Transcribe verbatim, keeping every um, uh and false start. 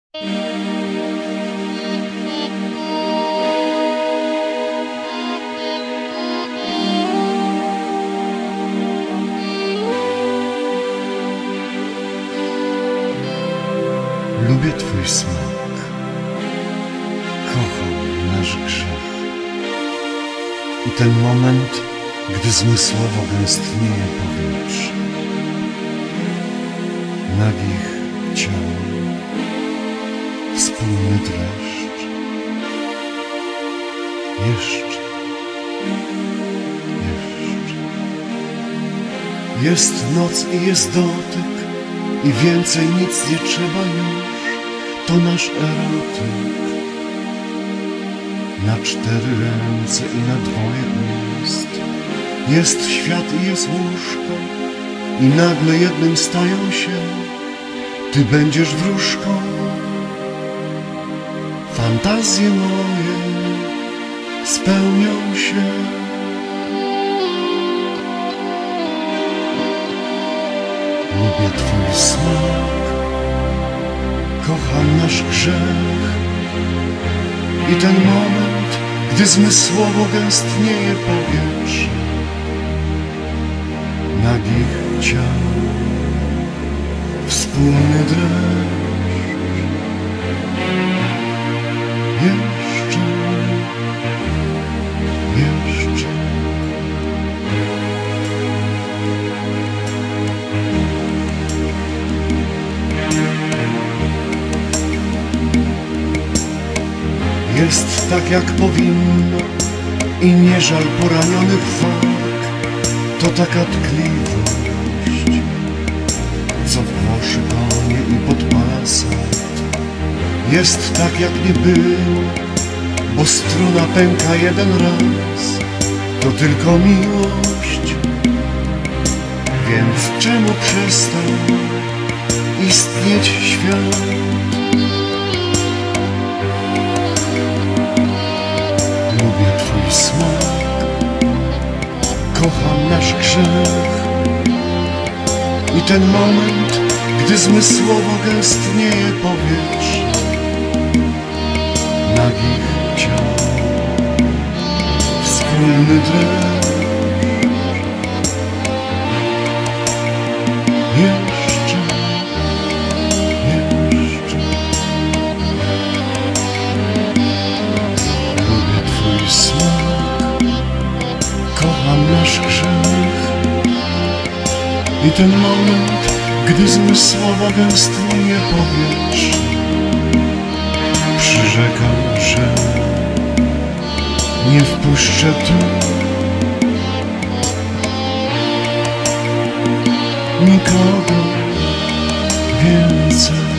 Lubię Twój smak, kocham nasz grzech i ten moment, gdy zmysłowo gęstnieje powietrze nagich ciał, wspólny dreszcz. Jeszcze, jeszcze. Jest noc i jest dotyk i więcej nic nie trzeba już. To nasz erotyk. Na cztery ręce i na dwoje ust. Jest świat i jest łóżko i nagle jednym stają się. Ty będziesz wróżką. Fantazje moje spełnią się. Lubię Twój smak, kocham nasz grzech i ten moment, gdy zmysłowo gęstnieje powietrze nagich ciał, wspólny dreszcz. Jeszcze, jeszcze. Jest tak jak powinno i nie żal poranionych walk. To taka tkliwość, co płoszy konie i podpala sad. Jest tak jak nie było, bo struna pęka jeden raz. To tylko miłość, więc czemu przestał istnieć świat? Lubię Twój smak, kocham nasz grzech i ten moment, gdy zmysłowo gęstnieje powietrze nagich ciał, wspólny dreszcz. Jeszcze, jeszcze. Lubię Twój smak, kocham nasz grzech i ten moment, gdy zmysłowo gęstnieje powietrze. Przyrzekam, że nie wpuszczę tu nikogo więcej.